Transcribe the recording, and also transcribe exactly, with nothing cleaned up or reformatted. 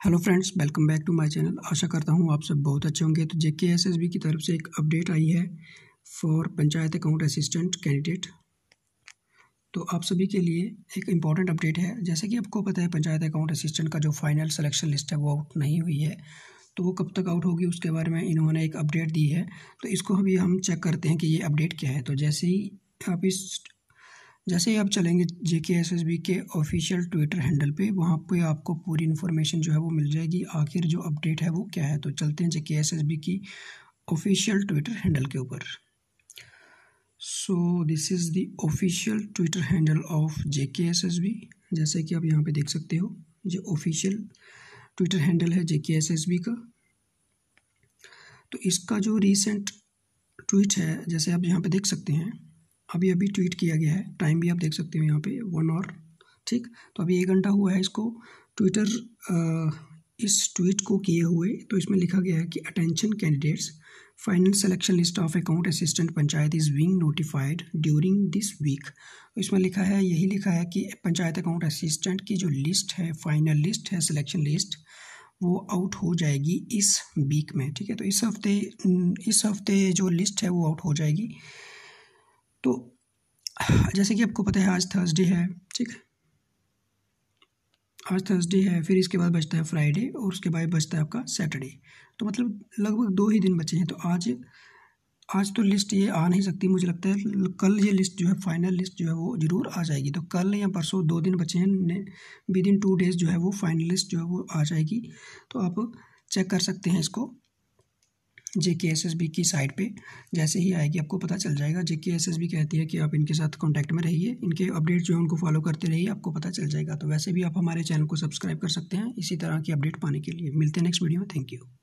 Hello friends, welcome back to my channel. आशा करता हूँ आप सब बहुत अच्छे होंगे। तो जेके एसएसबी की तरफ से एक अपडेट आई है for panchayat account assistant candidate. तो आप सभी के लिए एक इम्पॉर्टेंट अपडेट है। जैसे कि आपको पता है, पंचायत अकाउंट असिस्टेंट का जो फाइनल सिलेक्शन लिस्ट है वो आउट नहीं हुई है। तो वो कब तक आउट होगी उसके बारे में इन्होंने एक अपडेट दी है। तो इसको अभी हम चेक करते हैं कि ये अपडेट क्या है। तो जैसे ही आप इस जैसे ही आप चलेंगे जेके एसएसबी के ऑफिशियल ट्विटर हैंडल पे, वहाँ पे आपको पूरी इन्फॉर्मेशन जो है वो मिल जाएगी। आखिर जो अपडेट है वो क्या है। तो चलते हैं जेके एसएसबी की ऑफिशियल ट्विटर हैंडल के ऊपर। So this is the official Twitter handle of JK SSB. जैसे कि आप यहाँ पे देख सकते हो, जो ऑफिशियल ट्विटर हैंडल है जेके एसएसबी का। तो इसका जो रिसेंट ट्वीट है, जैसे आप यहाँ पे देख सकते हैं, अभी अभी ट्वीट किया गया है। टाइम भी आप देख सकते हो यहाँ पे वन आवर, ठीक। तो अभी एक घंटा हुआ है इसको ट्विटर इस ट्वीट को किए हुए। तो इसमें लिखा गया है कि attention candidates, final selection list of account assistant panchayat is being notified during this week. तो इसमें लिखा है, यही लिखा है कि पंचायत अकाउंट असिस्टेंट की जो लिस्ट है, फाइनल लिस्ट है, सिलेक्शन लिस्ट, वो आउट हो जाएगी इस वीक में, ठीक है। तो इस हफ्ते इस हफ्ते जो लिस्ट है वो आउट हो जाएगी। तो जैसे कि आपको पता है, आज थर्सडे है, ठीक। आज थर्सडे है, फिर इसके बाद बचता है फ्राइडे, और उसके बाद बचता है आपका सैटरडे। तो मतलब लगभग दो ही दिन बचे हैं। तो आज आज तो लिस्ट ये आ नहीं सकती। मुझे लगता है कल ये लिस्ट जो है, फाइनल लिस्ट जो है वो ज़रूर आ जाएगी। तो कल या परसों, दो दिन बचे हैं, विद इन टू डेज़ जो है वो फाइनल लिस्ट जो है वो आ जाएगी। तो आप चेक कर सकते हैं इसको जेके एसएसबी की साइट पे। जैसे ही आएगी आपको पता चल जाएगा। जेके एसएसबी कहती है कि आप इनके साथ कांटेक्ट में रहिए, इनके अपडेट जो है उनको फॉलो करते रहिए, आपको पता चल जाएगा। तो वैसे भी आप हमारे चैनल को सब्सक्राइब कर सकते हैं इसी तरह की अपडेट पाने के लिए। मिलते हैं नेक्स्ट वीडियो में। Thank you.